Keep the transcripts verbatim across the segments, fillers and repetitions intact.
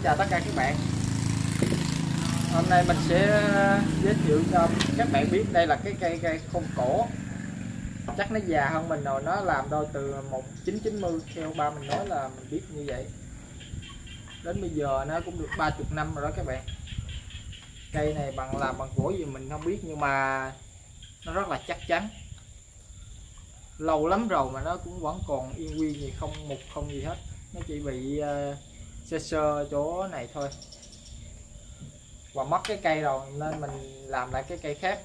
chào tất cả các bạn. Hôm nay mình sẽ giới thiệu cho các bạn biết đây là cái cây cây khôn cổ. Chắc nó già hơn mình rồi, nó làm đôi từ một nghìn chín trăm chín mươi, theo ba mình nói là mình biết như vậy. Đến bây giờ nó cũng được ba mươi năm rồi đó các bạn. Cây này bằng làm bằng gỗ gì mình không biết, nhưng mà nó rất là chắc chắn. Lâu lắm rồi mà nó cũng vẫn còn yên nguyên gì, không mục không gì hết. Nó chỉ bị uh, sơ sơ chỗ này thôi, và mất cái cây rồi nên mình làm lại cái cây khác.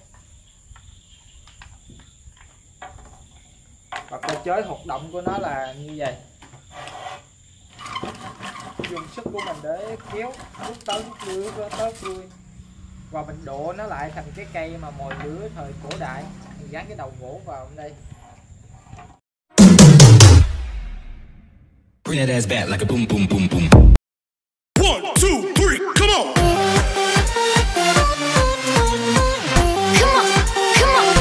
Và cơ chế hoạt động của nó là như vậy, dùng sức của mình để kéo rút tới rút lui rút tới rút lui, và mình độ nó lại thành cái cây mà mồi lửa thời cổ đại. Mình gắn cái đầu gỗ vào đây. Bring that ass back like a boom boom boom boom. One, two, three, come on. Come on, come on.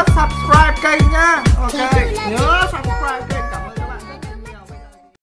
subscribe kênh nha. Ok.